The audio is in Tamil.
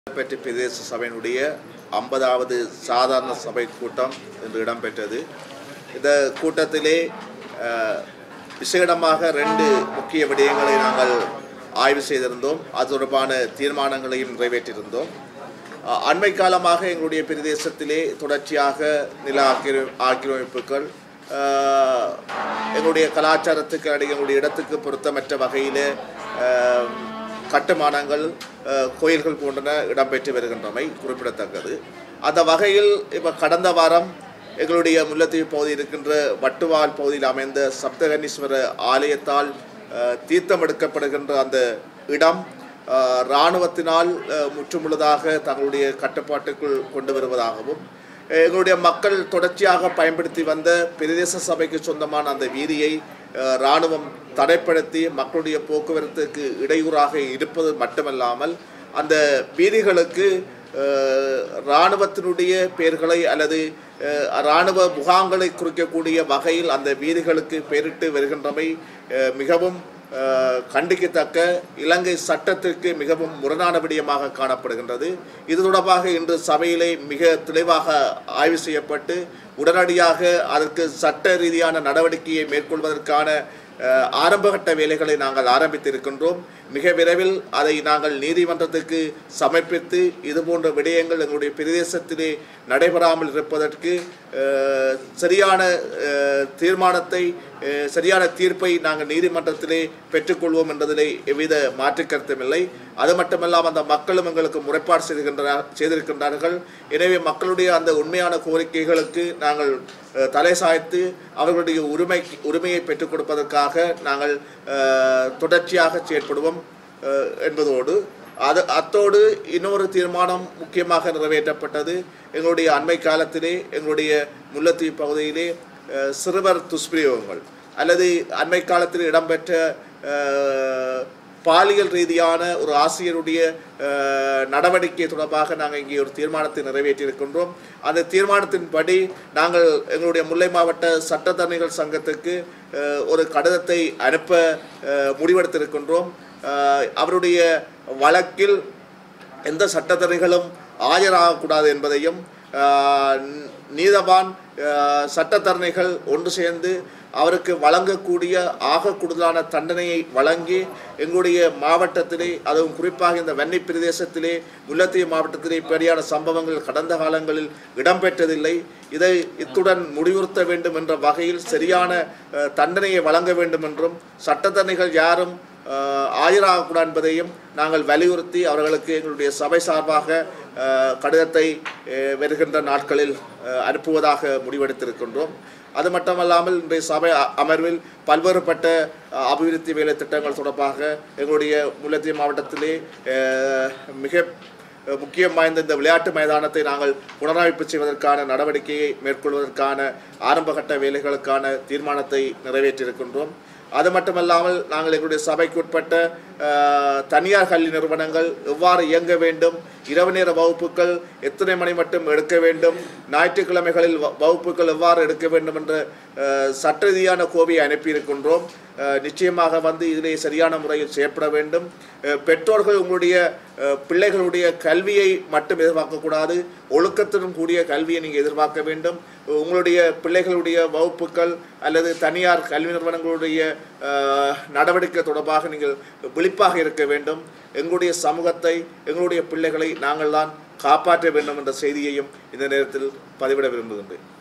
பெற்ற பிரதேச சபையினுடைய 50வது சாதாரண சபை கூட்டம் இன்று இடம்பெற்றது. இந்த கூட்டத்திலே விசேடமாக 2 முக்கிய விடயங்களை நாங்கள் ஆய்வு செய்திருந்தோம். அது தொடர்பான தீர்மானங்களையும் நிறைவேற்றியிருந்தோம். அண்மை காலமாக எங்களுடைய பிரதேசத்திலே தொடர்ச்சியாக நில ஆக்கிரமிப்புகள் எங்களுடைய கலாச்சாரத்துக்கு எங்களுடைய இடத்துக்கு பொருத்தமற்ற வகையில் கட்டுமானங்கள் கோயில்கள் போன்றன இடம்பெற்று வருகின்றமை குறிப்பிடத்தக்கது. அந்த வகையில் இப்போ கடந்த வாரம் எங்களுடைய முல்லைத்தீவு பகுதியில் இருக்கின்ற வட்டுவால் பகுதியில் அமைந்த சப்தகன்னீஸ்வர ஆலயத்தால் தீர்த்தம் எடுக்கப்படுகின்ற அந்த இடம் இராணுவத்தினால் முற்றுமுழுதாக தங்களுடைய கட்டுப்பாட்டுக்குள் கொண்டு வருவதாகவும் எங்களுடைய மக்கள் தொடர்ச்சியாக பயன்படுத்தி வந்த பிரதேச சபைக்கு சொந்தமான அந்த வீதியை இராணுவம் தடைப்படுத்தி மக்களுடைய போக்குவரத்துக்கு இடையூறாக இருப்பது மட்டுமல்லாமல் அந்த வீதிகளுக்கு இராணுவத்தினுடைய பெயர்களை அல்லது இராணுவ முகாம்களை குறிக்கக்கூடிய வகையில் அந்த வீதிகளுக்கு பெயரிட்டு வருகின்றமை மிகவும் கண்டிக்கத்தக்க, இலங்கை சட்டத்திற்கு மிகவும் முரணான விடயமாக காணப்படுகின்றது. இது தொடர்பாக இன்று சபையிலே மிக தெளிவாக ஆய்வு செய்யப்பட்டு உடனடியாக அதற்கு சட்ட ரீதியான நடவடிக்கையை மேற்கொள்வதற்கான ஆரம்பகட்ட வேலைகளை நாங்கள் ஆரம்பித்திருக்கின்றோம். மிக விரைவில் அதை நாங்கள் நீதிமன்றத்துக்கு சமர்ப்பித்து இதுபோன்ற விடயங்கள் எங்களுடைய பிரதேசத்திலே நடைபெறாமல் இருப்பதற்கு சரியான தீர்மானத்தை சரியான தீர்ப்பை நாங்கள் நீதிமன்றத்திலே பெற்றுக்கொள்வோம் என்பதிலே எவ்வித மாற்று கருத்துமில்லை. அது மட்டுமல்லாமல் அந்த மக்களும் எங்களுக்கு முறைப்பாடு செய்திருக்கின்றார்கள். எனவே மக்களுடைய அந்த உண்மையான கோரிக்கைகளுக்கு நாங்கள் தலை சாய்த்து அவர்களுடைய உரிமையை பெற்றுக் கொடுப்பதற்காக நாங்கள் தொடர்ச்சியாக செயற்படுவோம் என்பதோடு அத்தோடு இன்னொரு தீர்மானம் முக்கியமாக நிறைவேற்றப்பட்டது. எங்களுடைய அண்மை காலத்திலே எங்களுடைய முல்லைத்தீவு பகுதியிலே சிறுவர் துஷ்பிரயோகங்கள் அல்லது அண்மை காலத்தில் இடம்பெற்ற பாலியல் ரீதியான ஒரு ஆசிரியருடைய நடவடிக்கை தொடர்பாக நாங்கள் இங்கே ஒரு தீர்மானத்தை நிறைவேற்றியிருக்கின்றோம். அந்த தீர்மானத்தின்படி நாங்கள் எங்களுடைய முல்லை மாவட்ட சட்டத்தரணிகள் சங்கத்துக்கு ஒரு கடிதத்தை அனுப்ப முடிவெடுத்திருக்கின்றோம். அவருடைய வழக்கில் எந்த சட்டத்தரணிகளும் ஆஜராகக்கூடாது என்பதையும் நீதவான் சட்டத்தரணிகள் ஒன்று சேர்ந்து அவருக்கு வழங்கக்கூடிய ஆக கூடுதலான தண்டனையை வழங்கி எங்களுடைய மாவட்டத்திலே அதுவும் குறிப்பாக இந்த வன்னி பிரதேசத்திலே முல்லைத்தீவு மாவட்டத்திலே இப்படியான சம்பவங்கள் கடந்த காலங்களில் இடம்பெற்றதில்லை. இதை இத்துடன் முடிவுறுத்த வேண்டும் என்ற வகையில் சரியான தண்டனையை வழங்க வேண்டும் என்றும் சட்டத்தரணிகள் யாரும் ஆஜராகக்கூடாது என்பதையும் நாங்கள் வலியுறுத்தி அவர்களுக்கு எங்களுடைய சபை சார்பாக கடிதத்தை வருகின்ற நாட்களில் அனுப்புவதாக முடிவெடுத்திருக்கின்றோம். அது மட்டுமல்லாமல் இன்றைய சபை அமர்வில் பல்வேறுபட்ட அபிவிருத்தி வேலை திட்டங்கள் தொடர்பாக எங்களுடைய முல்லைத்தீவு மாவட்டத்திலே மிக முக்கியம் வாய்ந்த இந்த விளையாட்டு மைதானத்தை நாங்கள் புனரமைப்பு செய்வதற்கான நடவடிக்கையை மேற்கொள்வதற்கான ஆரம்பகட்ட வேலைகளுக்கான தீர்மானத்தை நிறைவேற்றியிருக்கின்றோம். அது மட்டுமல்லாமல் நாங்கள் எங்களுடைய சபைக்கு உட்பட்ட தனியார் கல்வி நிறுவனங்கள் எவ்வாறு இயங்க வேண்டும், இரவு நேர வகுப்புகள் எத்தனை மணி மட்டும் எடுக்க வேண்டும், ஞாயிற்றுக்கிழமைகளில் வகுப்புகள் எவ்வாறு எடுக்க வேண்டும் என்ற சட்ட ரீதியான கோவையை அனுப்பியிருக்கின்றோம். நிச்சயமாக இதிலே சரியான முறையில் செயற்பட வேண்டும். பெற்றோர்கள் உங்களுடைய பிள்ளைகளுடைய கல்வியை மட்டும் எதிர்பார்க்கக்கூடாது, ஒழுக்கத்துடன் கூடிய கல்வியை நீங்கள் எதிர்பார்க்க வேண்டும். உங்களுடைய பிள்ளைகளுடைய வகுப்புகள் அல்லது தனியார் கல்வி நிறுவனங்களுடைய நடவடிக்கை தொடர்பாக நீங்கள் விழிப்பாக இருக்க வேண்டும். எங்களுடைய சமூகத்தை எங்களுடைய பிள்ளைகளை நாங்கள் தான் காப்பாற்ற வேண்டும் என்ற செய்தியையும் இந்த நேரத்தில் பதிவிட விரும்புகின்றேன்.